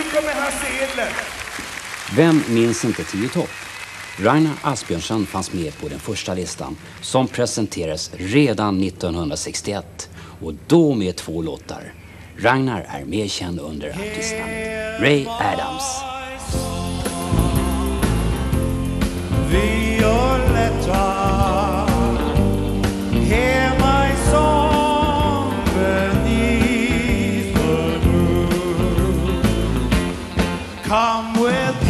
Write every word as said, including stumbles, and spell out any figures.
kommer Hasse Edler. Vem minns inte Tio topp? Ragnar Asbjörnsson fanns med på den första listan som presenterades redan nittonhundrasextioett och då med två låtar. Ragnar är mer känd under artistnamnet Ray Adams. Violetta, hear my song beneath the moon. Come with